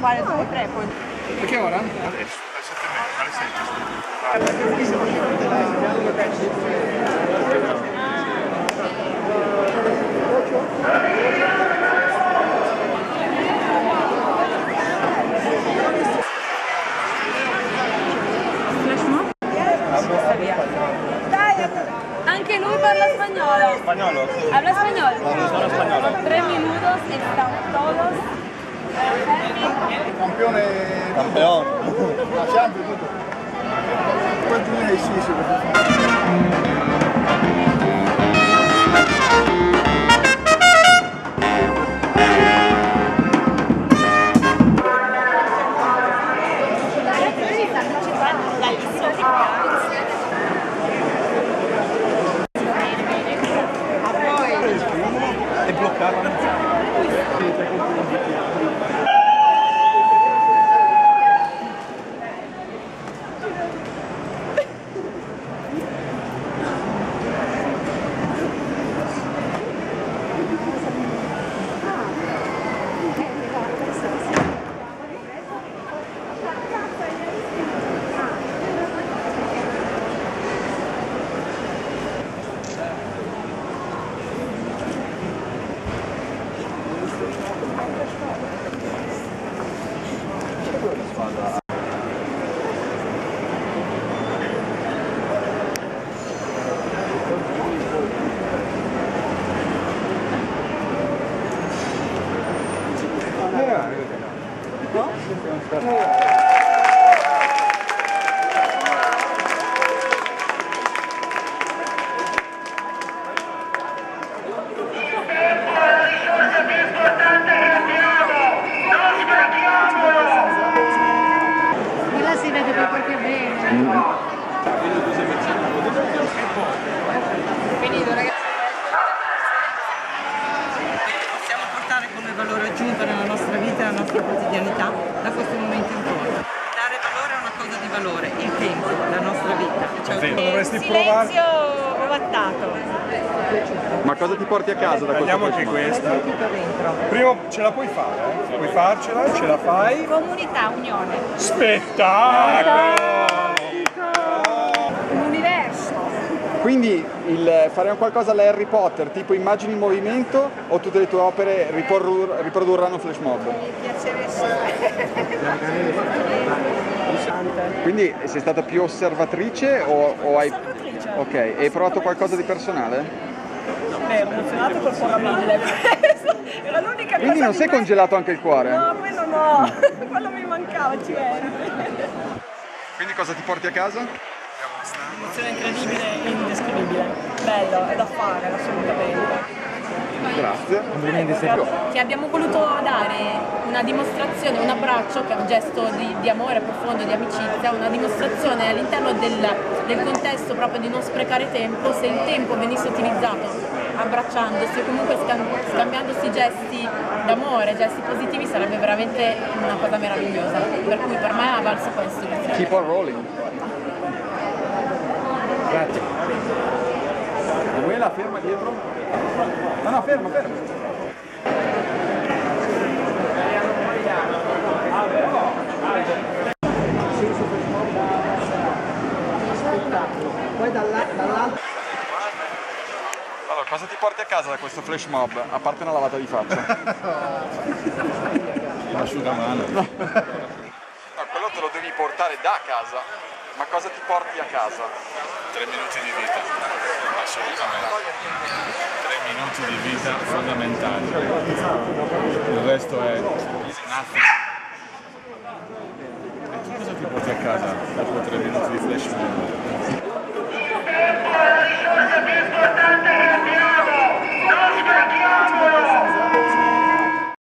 fare dopo i prepon. A che ora? Adesso, alle 7:30, alle 7. Anche lui parla spagnolo. Spagnolo? Habla español. Sono spagnolo. 3 minutos están todos fermi. Campione. Campione. La Champions tutto. Quanti ne hai sì, E bloccarla. Quella si vede proprio bene. Finito ragazzi. Possiamo portare come valore aggiunto nella nostra vita e nella nostra quotidianità da questo momento in poi. Dare valore a una cosa di valore, il tempo, la nostra vita. Cioè, Dovresti Silenzio ovattato. Ma cosa ti porti a casa da questo? Vediamo anche questa. Prima ce la puoi fare, puoi farcela, ce la fai. Comunità, unione. Spettacolo! Un universo. Quindi faremo qualcosa alla Harry Potter, tipo immagini in movimento, o tutte le tue opere riprodurranno flash mob? Mi piacerebbe. Quindi sei stata più osservatrice o hai... Osservatrice. Ok, e hai provato qualcosa di personale? Beh, emozionato col cuore a 1000. Era l'unica cosa. Quindi non sei congelato anche il cuore? No, quello no. Quello mi mancava, ci era. Quindi cosa ti porti a casa? Un'emozione incredibile e indescrivibile. Bello, è da fare, assolutamente. Grazie. Che abbiamo voluto dare una dimostrazione, un abbraccio che è un gesto di amore profondo, di amicizia, una dimostrazione all'interno del contesto proprio di non sprecare tempo. Se il tempo venisse utilizzato abbracciandosi o comunque scambiandosi gesti d'amore, gesti positivi, sarebbe veramente una cosa meravigliosa, per cui per me ha valso questo. Keep on rolling. Grazie. Vuoi la ferma dietro? No, ferma. Poi dall'altro. Allora, cosa ti porti a casa da questo flash mob, a parte una lavata di faccia? Un asciugamano. No, quello te lo devi portare da casa. Ma cosa ti porti a casa? 3 minuti di vita, assolutamente. 3 minuti di vita fondamentali. Il resto è nothing. E tu cosa ti porti a casa dopo 3 minuti di flash mob?